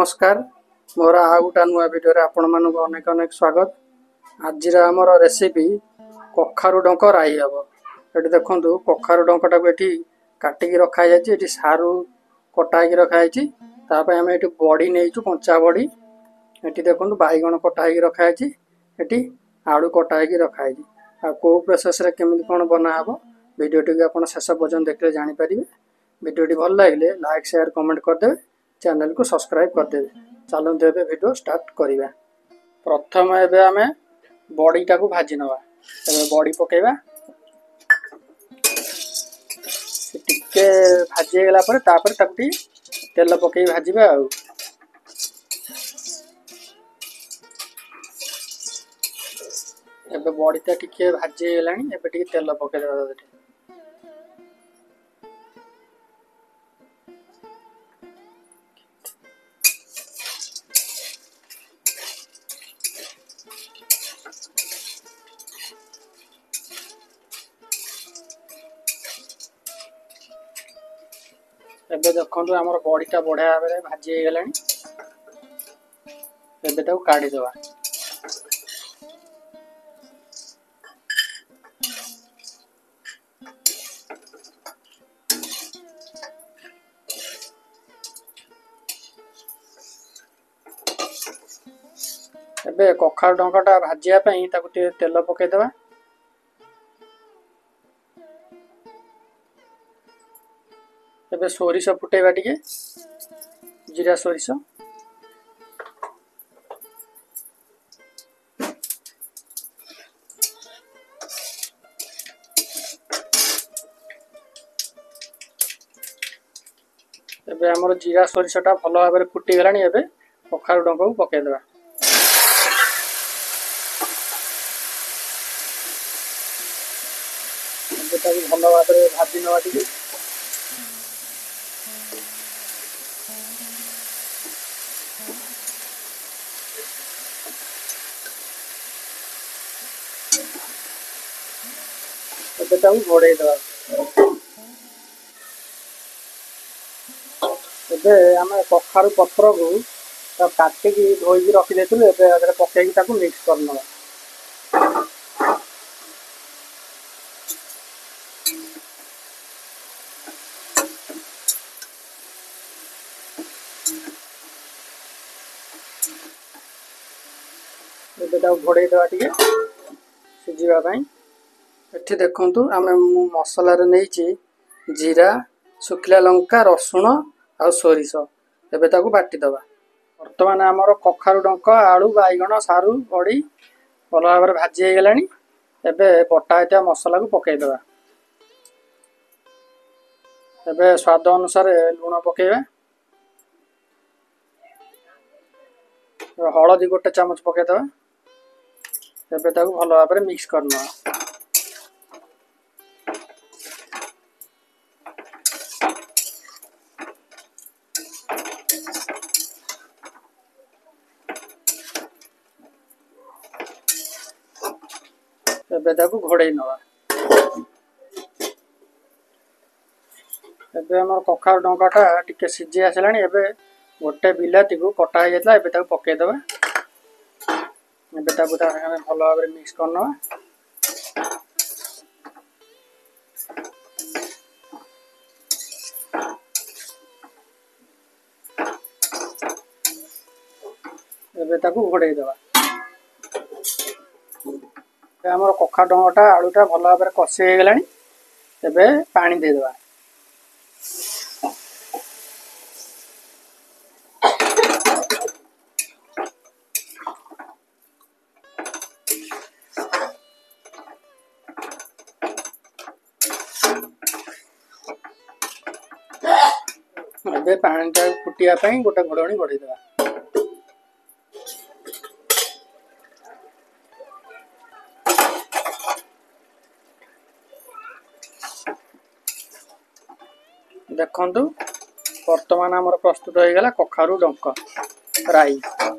नमस्कार मोर आ गोटा नुआ वीडियो रे आपण मानक अनेक अनेक स्वागत। आज आमर रेसिपी कखारु डंक राई हम। ये देखो कखारु डंकटा को ये काटिक रखाई ये सारू कटाई रखाई आम ये बड़ी नहीं कंचा बड़ी ये देखो बैगण कटाई रखाई ये आलू कटाई रखाई कौ प्रोसेस केमी कौन बनाब वीडियो आप शेष पर्यटन देखते जानीपर। वीडियो भल लगे लाइक शेयर कमेंट करदे, चैनल को सब्सक्राइब करदे। चलते एवं वीडियो स्टार्ट करवा। प्रथम एवं आम बड़ीटा को भाजी नवा। बड़ी पकेवा टिके भाजी गला तेल पकई भाजवा। एबे बड़ीटा टिके भाजी गलानी एबे तेल पकईदेवा। एबे देखो आमर बड़ीटा बढ़िया भाव भाजी गला। एबे काढ़ीदेवा। एबे कखारु डंकाटा भाजिया तेल पकईदेवा। एबे सोरिष फुटेवा टिके जीरा सोरिष। एबे हमर जीरा सोरिषटा भल भाव फुटी गलानी। एबे कखारु डंक को पकईदेवा। भल भाव भाजी नवा टिके। घोड़े दवा। आम कखारु पत्र को काटिक धोई रखी देलु। पकई मिक्स करना। घोड़े दवा टिके सिझापी। एठी देखंतु आमे मसला रे नेइची जीरा सुखिला लंका रसुण आ सोरिष। एबे ताकू बाटी दवा। वर्तमान आमर कखारु डंक आलू बैगण सारू बड़ी भल भाव भाजी गलानी। एबे बटा एटा मसला को पकई दवा। एबे स्वाद अनुसार लूण पकेवा। हलदी गोटे चामच पकई दवा। एबे ताकू भल भाव मिक्स करना। एबे ताकू घोड़े नवा। एबे हमर कखारु डंकाटा टिके सिझी आसलानी। एबे गोटे बिलाती को कटा हो जाता। एबे ताकू पकई दवा। एबे ताकू भल भाव मिक्स करना। एबे ताकू घोड़े दवा। आमर कखारु डंकाटा आलूटा भल भाव कषि हो गलानी। एबे पानी देदेवा। एबे पानीटा फुटिया गोटे घोड़णी बढ़ी देवा। देखंतु वर्तमान आमर प्रस्तुत हो गला कखारु डंक राई।